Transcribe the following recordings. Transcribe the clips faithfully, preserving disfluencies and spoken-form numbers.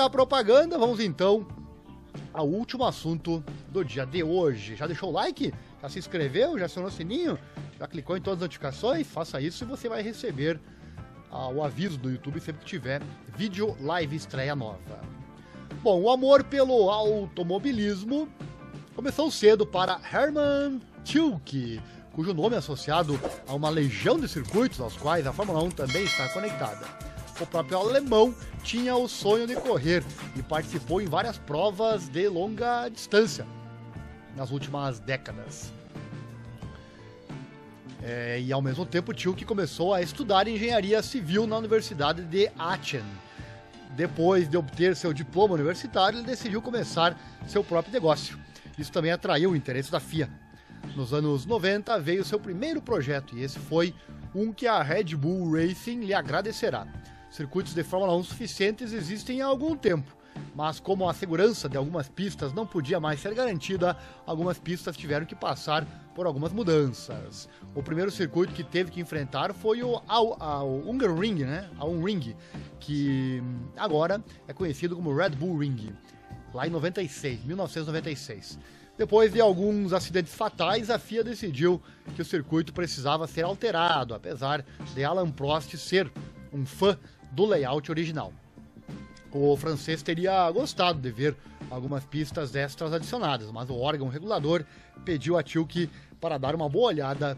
Feita a propaganda, vamos então ao último assunto do dia de hoje. Já deixou o like? Já se inscreveu? Já acionou o sininho? Já clicou em todas as notificações? Faça isso e você vai receber ah, o aviso do YouTube sempre que tiver vídeo live estreia nova. Bom, o amor pelo automobilismo começou cedo para Hermann Tilke, cujo nome é associado a uma legião de circuitos aos quais a Fórmula um também está conectada. O próprio alemão tinha o sonho de correr e participou em várias provas de longa distância nas últimas décadas. É, e ao mesmo tempo, Tilke começou a estudar engenharia civil na Universidade de Aachen. Depois de obter seu diploma universitário, ele decidiu começar seu próprio negócio. Isso também atraiu o interesse da F I A. Nos anos noventa veio seu primeiro projeto, e esse foi um que a Red Bull Racing lhe agradecerá. Circuitos de Fórmula um suficientes existem há algum tempo, mas como a segurança de algumas pistas não podia mais ser garantida, algumas pistas tiveram que passar por algumas mudanças. O primeiro circuito que teve que enfrentar foi o, o Hungaroring, né? A Hungaroring, que agora é conhecido como Red Bull Ring, lá em noventa e seis, mil novecentos e noventa e seis. Depois de alguns acidentes fatais, a F I A decidiu que o circuito precisava ser alterado, apesar de Alain Prost ser um fã do layout original. O francês teria gostado de ver algumas pistas extras adicionadas, mas o órgão regulador pediu a Tilke para dar uma boa olhada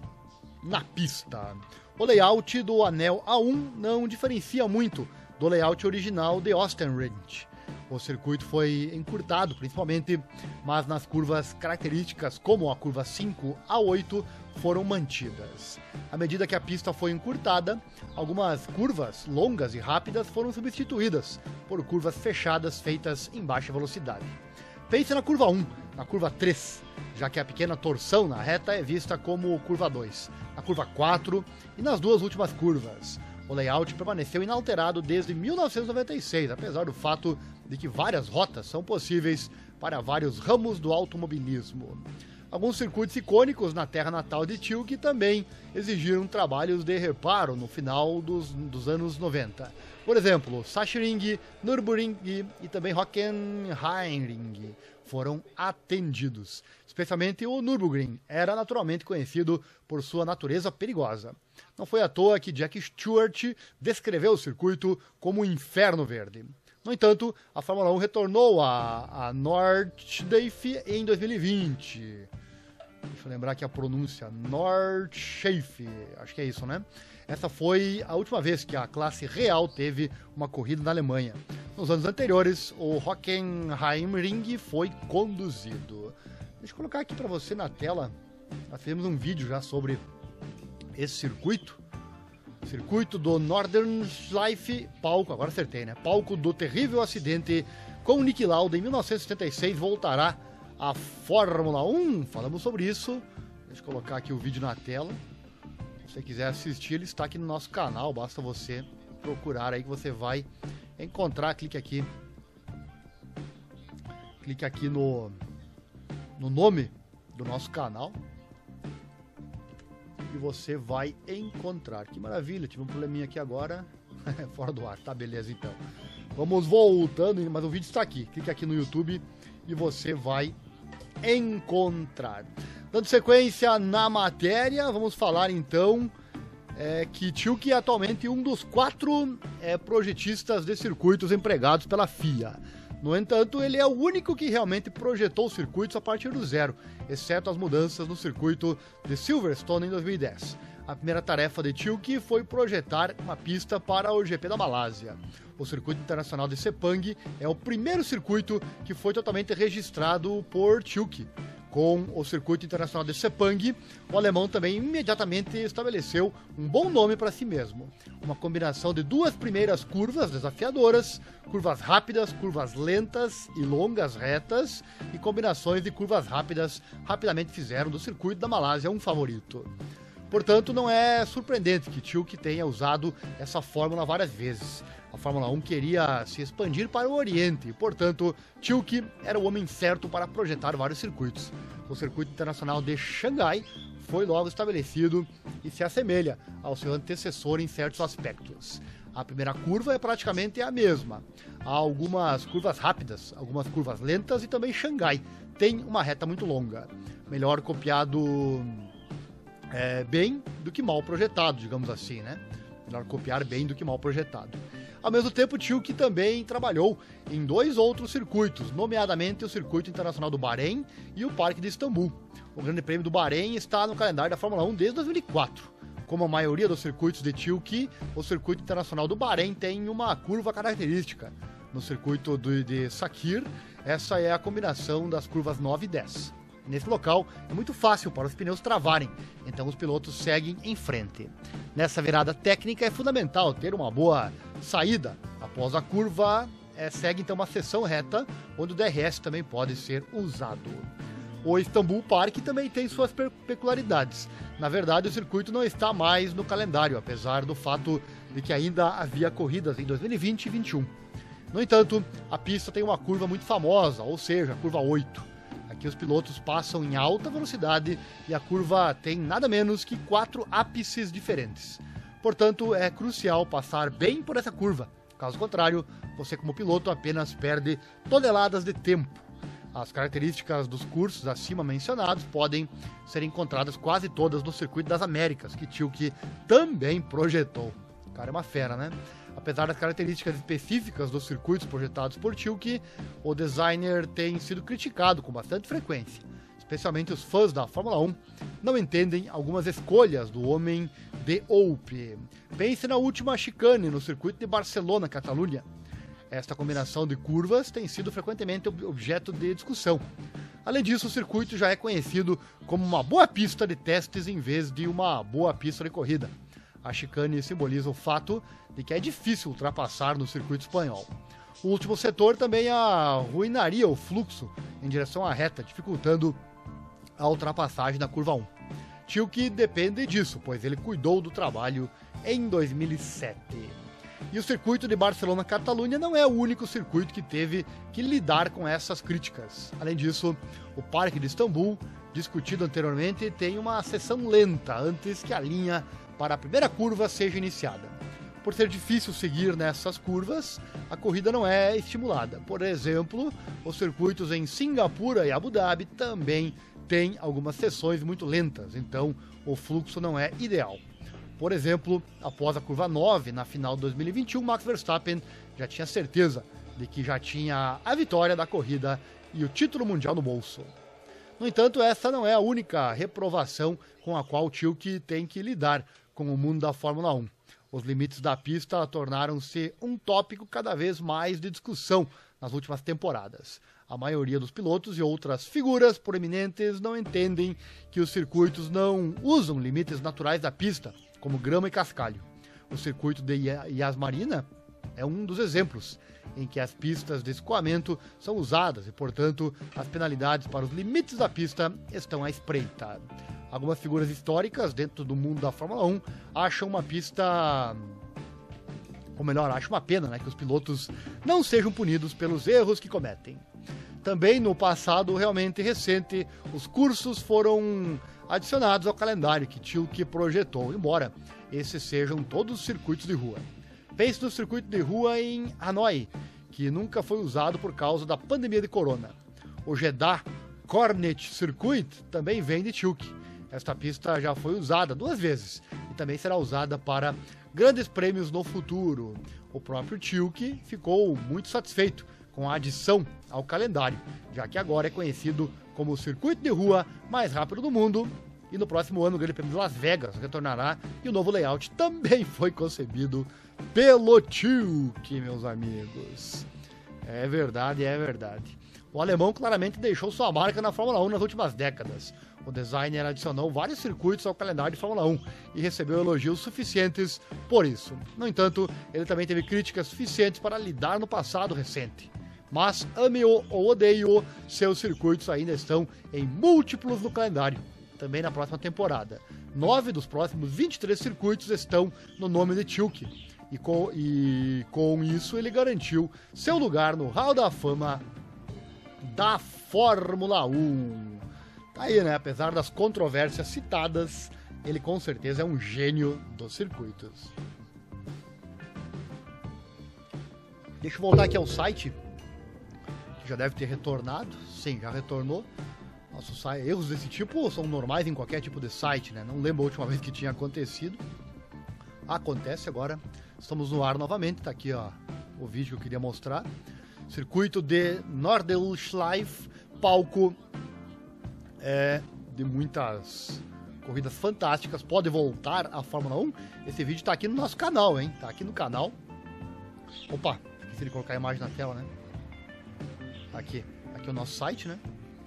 na pista. O layout do anel A um não diferencia muito do layout original de Oostenrijk. O circuito foi encurtado principalmente, mas nas curvas características como a curva cinco a oito foram mantidas. À medida que a pista foi encurtada, algumas curvas longas e rápidas foram substituídas por curvas fechadas feitas em baixa velocidade. Pense na curva um, na curva três, já que a pequena torção na reta é vista como curva dois, na curva quatro e nas duas últimas curvas. O layout permaneceu inalterado desde mil novecentos e noventa e seis, apesar do fato de que várias rotas são possíveis para vários ramos do automobilismo. Alguns circuitos icônicos na terra natal de Tilke também exigiram trabalhos de reparo no final dos, dos anos noventa. Por exemplo, Sachsenring, Nürburgring e também Hockenheimring foram atendidos. Especialmente o Nürburgring era naturalmente conhecido por sua natureza perigosa. Não foi à toa que Jack Stewart descreveu o circuito como um inferno verde. No entanto, a Fórmula um retornou a, a Nordschleife em dois mil e vinte. Deixa eu lembrar aqui a pronúncia, Nordschleife, acho que é isso, né? Essa foi a última vez que a classe real teve uma corrida na Alemanha. Nos anos anteriores, o Hockenheimring foi conduzido. Deixa eu colocar aqui para você na tela, nós fizemos um vídeo já sobre esse circuito. Circuito do Nordschleife, palco, agora acertei, né? Palco do terrível acidente com Niki Lauda em mil novecentos e setenta e seis, voltará à Fórmula um. Falamos sobre isso. Deixa eu colocar aqui o vídeo na tela. Se você quiser assistir, ele está aqui no nosso canal. Basta você procurar aí que você vai encontrar. Clique aqui. Clique aqui no, no nome do nosso canal. E você vai encontrar. Que maravilha, tive um probleminha aqui agora. Fora do ar, tá? Beleza, então. Vamos voltando, mas o vídeo está aqui. Clique aqui no YouTube e você vai encontrar. Dando sequência na matéria, vamos falar então é, que Tilke é atualmente um dos quatro é, projetistas de circuitos empregados pela F I A. No entanto, ele é o único que realmente projetou circuitos a partir do zero, exceto as mudanças no circuito de Silverstone em dois mil e dez. A primeira tarefa de Tilke foi projetar uma pista para o G P da Malásia. O Circuito Internacional de Sepang é o primeiro circuito que foi totalmente registrado por Tilke. Com o Circuito Internacional de Sepang, o alemão também imediatamente estabeleceu um bom nome para si mesmo. Uma combinação de duas primeiras curvas desafiadoras, curvas rápidas, curvas lentas e longas retas, e combinações de curvas rápidas rapidamente fizeram do Circuito da Malásia um favorito. Portanto, não é surpreendente que Tilke tenha usado essa fórmula várias vezes. A Fórmula um queria se expandir para o Oriente e, portanto, Tilke era o homem certo para projetar vários circuitos. O Circuito Internacional de Xangai foi logo estabelecido e se assemelha ao seu antecessor em certos aspectos. A primeira curva é praticamente a mesma. há algumas curvas rápidas, algumas curvas lentas e também Xangai tem uma reta muito longa. Melhor copiado é, bem do que mal projetado, digamos assim, né? Melhor copiar bem do que mal projetado. Ao mesmo tempo, Tilke também trabalhou em dois outros circuitos, nomeadamente o Circuito Internacional do Bahrein e o Parque de Istambul. O Grande Prêmio do Bahrein está no calendário da Fórmula um desde dois mil e quatro. Como a maioria dos circuitos de Tilke, o Circuito Internacional do Bahrein tem uma curva característica. No circuito do, de Sakhir, essa é a combinação das curvas nove e dez. Nesse local, é muito fácil para os pneus travarem, então os pilotos seguem em frente. Nessa virada técnica é fundamental ter uma boa saída. Após a curva, é, segue então uma seção reta, onde o D R S também pode ser usado. O Istambul Park também tem suas peculiaridades. Na verdade, o circuito não está mais no calendário, apesar do fato de que ainda havia corridas em dois mil e vinte e dois mil e vinte e um. No entanto, a pista tem uma curva muito famosa, ou seja, a curva oito. Aqui os pilotos passam em alta velocidade e a curva tem nada menos que quatro ápices diferentes. Portanto, é crucial passar bem por essa curva. Caso contrário, você como piloto apenas perde toneladas de tempo. As características dos cursos acima mencionados podem ser encontradas quase todas no Circuito das Américas, que Tilke também projetou. O cara é uma fera, né? Apesar das características específicas dos circuitos projetados por Tilke, o designer tem sido criticado com bastante frequência. Especialmente os fãs da Fórmula um não entendem algumas escolhas do homem de Oupe. Pense na última chicane no circuito de Barcelona, Catalunha. Esta combinação de curvas tem sido frequentemente objeto de discussão. Além disso, o circuito já é conhecido como uma boa pista de testes em vez de uma boa pista de corrida. A chicane simboliza o fato de que é difícil ultrapassar no circuito espanhol. O último setor também arruinaria o fluxo em direção à reta, dificultando a ultrapassagem na curva um. Tilke depende disso, pois ele cuidou do trabalho em dois mil e sete. E o circuito de Barcelona-Catalunha não é o único circuito que teve que lidar com essas críticas. Além disso, o Parque de Istambul, discutido anteriormente, tem uma seção lenta antes que a linha para a primeira curva seja iniciada. Por ser difícil seguir nessas curvas, a corrida não é estimulada. Por exemplo, os circuitos em Singapura e Abu Dhabi também têm algumas seções muito lentas, então o fluxo não é ideal. Por exemplo, após a curva nove, na final de dois mil e vinte e um, Max Verstappen já tinha certeza de que já tinha a vitória da corrida e o título mundial no bolso. No entanto, essa não é a única reprovação com a qual o Tilke tem que lidar com o mundo da Fórmula um. Os limites da pista tornaram-se um tópico cada vez mais de discussão nas últimas temporadas. A maioria dos pilotos e outras figuras proeminentes não entendem que os circuitos não usam limites naturais da pista, como grama e cascalho. O circuito de Yas Marina é um dos exemplos em que as pistas de escoamento são usadas e, portanto, as penalidades para os limites da pista estão à espreita. Algumas figuras históricas dentro do mundo da Fórmula um acham uma pista... ou melhor, acham uma pena, né, que os pilotos não sejam punidos pelos erros que cometem. Também no passado realmente recente, os cursos foram adicionados ao calendário que Tilke projetou, embora esses sejam todos circuitos de rua. Pense no circuito de rua em Hanoi, que nunca foi usado por causa da pandemia de corona. O Jeddah Cornet Circuit também vem de Tilke. Esta pista já foi usada duas vezes e também será usada para grandes prêmios no futuro. O próprio Tilke ficou muito satisfeito com a adição ao calendário, já que agora é conhecido como o circuito de rua mais rápido do mundo, e no próximo ano o Grande Prêmio de Las Vegas retornará e o novo layout também foi concebido pelo Tilke, meus amigos. É verdade, é verdade. O alemão claramente deixou sua marca na Fórmula um nas últimas décadas. O designer adicionou vários circuitos ao calendário de Fórmula um e recebeu elogios suficientes por isso. No entanto, ele também teve críticas suficientes para lidar no passado recente. Mas, ame-o ou odeie-o, seus circuitos ainda estão em múltiplos no calendário, também na próxima temporada. Nove dos próximos vinte e três circuitos estão no nome de Tilke, e com, e com isso ele garantiu seu lugar no Hall da Fama da Fórmula um. Tá aí, né? Apesar das controvérsias citadas, ele com certeza é um gênio dos circuitos. Deixa eu voltar aqui ao site, que já deve ter retornado. Sim, já retornou. Nosso site, erros desse tipo são normais em qualquer tipo de site, né? Não lembro a última vez que tinha acontecido. Acontece agora. Estamos no ar novamente. Tá aqui, ó, o vídeo que eu queria mostrar. Circuito de Nordschleife, palco é, de muitas corridas fantásticas. Pode voltar à Fórmula um. Esse vídeo tá aqui no nosso canal, hein? Tá aqui no canal. Opa, esqueci de colocar a imagem na tela, né? Aqui, aqui é o nosso site, né?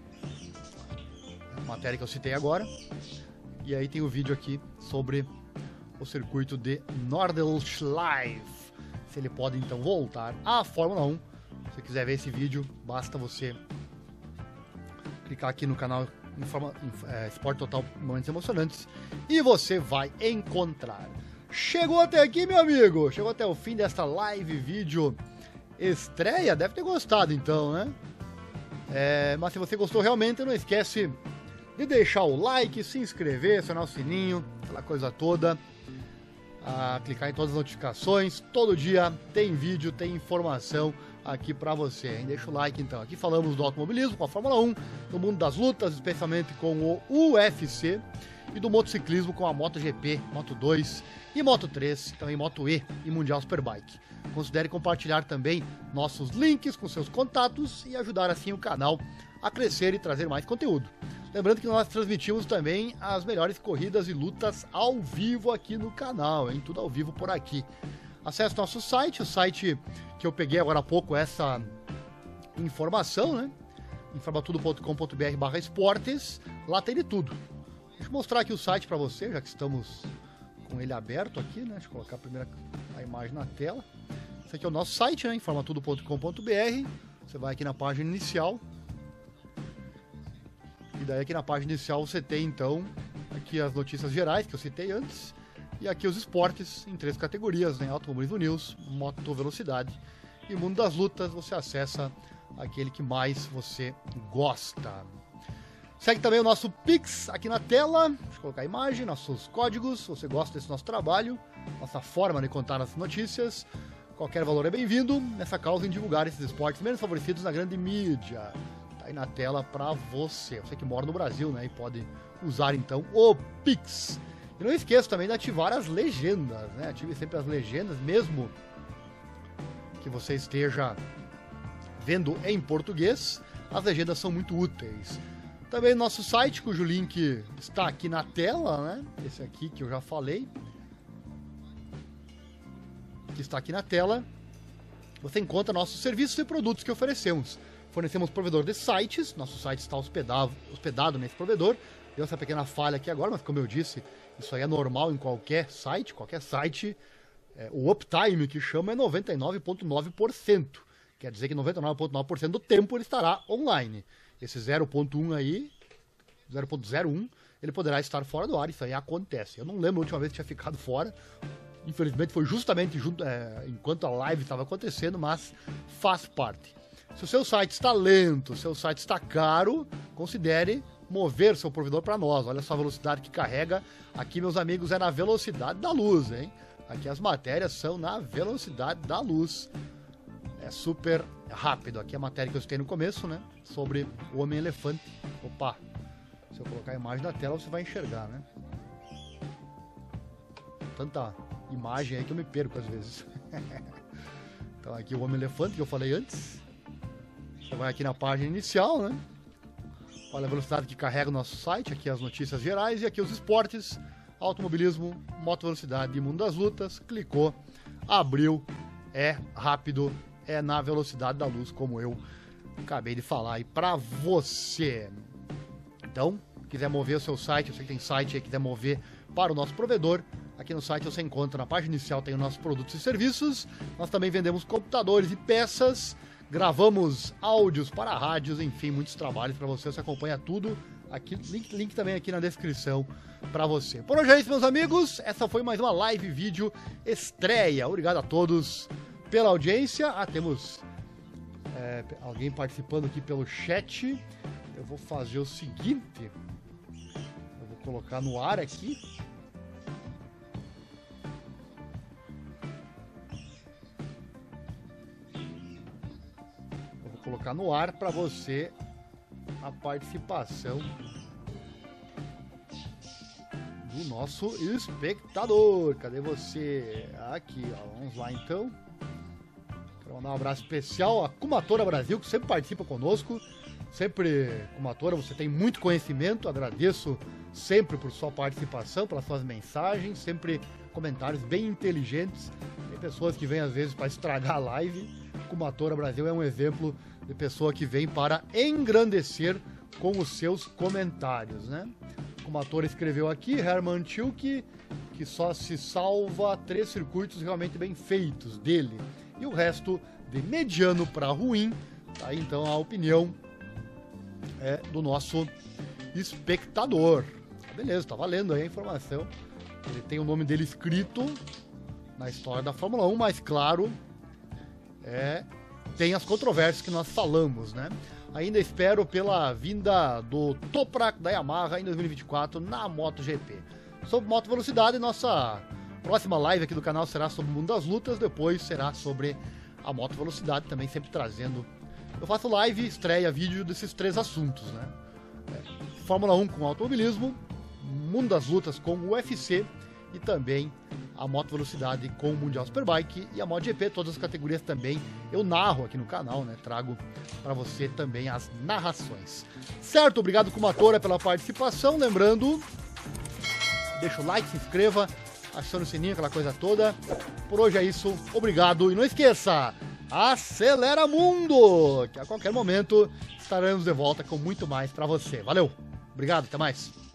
A matéria que eu citei agora. E aí tem o vídeo aqui sobre o circuito de Nordschleife. Se ele pode então voltar à Fórmula um. Se você quiser ver esse vídeo, basta você clicar aqui no canal Informa, é, Esporte Total Momentos Emocionantes e você vai encontrar. Chegou até aqui, meu amigo? Chegou até o fim desta live vídeo estreia? Deve ter gostado então, né? É, mas se você gostou realmente, não esquece de deixar o like, se inscrever, acionar o sininho, aquela coisa toda. A clicar em todas as notificações. Todo dia tem vídeo, tem informação aqui pra você, hein? Deixa o like então. Aqui falamos do automobilismo com a Fórmula um, do mundo das lutas, especialmente com o U F C, e do motociclismo com a MotoGP, Moto dois e Moto três, também Moto E e Mundial Superbike. Considere compartilhar também nossos links com seus contatos e ajudar assim o canal a crescer e trazer mais conteúdo. Lembrando que nós transmitimos também as melhores corridas e lutas ao vivo aqui no canal, hein? Tudo ao vivo por aqui. Acesse nosso site, o site que eu peguei agora há pouco essa informação, né? informatudo ponto com ponto br barra esportes. Lá tem de tudo. Deixa eu mostrar aqui o site para você, já que estamos com ele aberto aqui, né? Deixa eu colocar a primeira a imagem na tela. Esse aqui é o nosso site, né? informatudo ponto com ponto br. Você vai aqui na página inicial. E daí aqui na página inicial você tem então aqui as notícias gerais que eu citei antes. E aqui os esportes em três categorias, né? Automobilismo News, Moto Velocidade e Mundo das Lutas. Você acessa aquele que mais você gosta. Segue também o nosso Pix aqui na tela. Deixa eu colocar a imagem, nossos códigos. Se você gosta desse nosso trabalho, nossa forma de contar as notícias, qualquer valor é bem-vindo nessa causa em divulgar esses esportes menos favorecidos na grande mídia. Tá aí na tela pra você. Você que mora no Brasil, né? E pode usar então o Pix. E não esqueça também de ativar as legendas, né? Ative sempre as legendas, mesmo que você esteja vendo em português. As legendas são muito úteis. Também nosso site, cujo link está aqui na tela, né? Esse aqui que eu já falei. Que está aqui na tela. Você encontra nossos serviços e produtos que oferecemos. Fornecemos provedor de sites. Nosso site está hospedado, hospedado nesse provedor. Deu essa pequena falha aqui agora, mas como eu disse, isso aí é normal em qualquer site. Qualquer site, é, o uptime que chama é noventa e nove vírgula nove por cento. Quer dizer que noventa e nove vírgula nove por cento do tempo ele estará online. Esse zero vírgula um aí, zero vírgula zero um, ele poderá estar fora do ar. Isso aí acontece. Eu não lembro a última vez que tinha ficado fora. Infelizmente foi justamente junto, é, enquanto a live estava acontecendo, mas faz parte. Se o seu site está lento, se o seu site está caro, considere mover seu provedor para nós. Olha só a velocidade que carrega. Aqui, meus amigos, é na velocidade da luz, hein? Aqui as matérias são na velocidade da luz. É super rápido. Aqui a matéria que eu citei no começo, né? Sobre o Homem-Elefante. Opa! Se eu colocar a imagem na tela, você vai enxergar, né? Tanta imagem aí que eu me perco às vezes. Então aqui o Homem-Elefante que eu falei antes. Você vai aqui na página inicial, né? Olha a velocidade que carrega o nosso site. Aqui as notícias gerais e aqui os esportes. Automobilismo, moto velocidade e mundo das lutas. Clicou, abriu, é rápido, é na velocidade da luz, como eu acabei de falar aí pra você. Então, quiser mover o seu site, você que tem site aí, quiser mover para o nosso provedor, aqui no site você encontra, na página inicial tem os nossos produtos e serviços. Nós também vendemos computadores e peças, gravamos áudios para rádios, enfim, muitos trabalhos para você, você acompanha tudo aqui, link, link também aqui na descrição para você. Por hoje é isso, meus amigos, essa foi mais uma live vídeo estreia. Obrigado a todos pela audiência. Ah, temos é, alguém participando aqui pelo chat. Eu vou fazer o seguinte, eu vou colocar no ar aqui. Vou colocar no ar para você a participação do nosso espectador. Cadê você? Aqui, ó. Vamos lá então. Quero mandar um abraço especial à Kumatora Brasil, que sempre participa conosco. Sempre, Kumatora, você tem muito conhecimento. Agradeço sempre por sua participação, pelas suas mensagens, sempre comentários bem inteligentes. Tem pessoas que vêm às vezes para estragar a live. Kumatora Brasil é um exemplo de pessoa que vem para engrandecer com os seus comentários, né? O Kumatora escreveu aqui, Herman Tilke, que só se salva três circuitos realmente bem feitos dele. E o resto de mediano para ruim. Tá aí então a opinião é, do nosso espectador. Beleza, tá valendo aí a informação. Ele tem o nome dele escrito na história da Fórmula um, mas claro, é, tem as controvérsias que nós falamos, né? Ainda espero pela vinda do Toprak da Yamaha em dois mil e vinte e quatro na MotoGP. Sobre moto velocidade, nossa próxima live aqui do canal será sobre o mundo das lutas, depois será sobre a moto velocidade, também sempre trazendo. Eu faço live, estreia, vídeo desses três assuntos, né? É, Fórmula um com automobilismo, mundo das lutas com o U F C e também a moto velocidade com o Mundial Superbike e a MotoGP, todas as categorias também eu narro aqui no canal, né? Trago para você também as narrações. Certo? Obrigado, Kumatora, pela participação. Lembrando, deixa o like, se inscreva, acione o sininho, aquela coisa toda. Por hoje é isso. Obrigado e não esqueça, acelera mundo, que a qualquer momento estaremos de volta com muito mais para você. Valeu! Obrigado, até mais!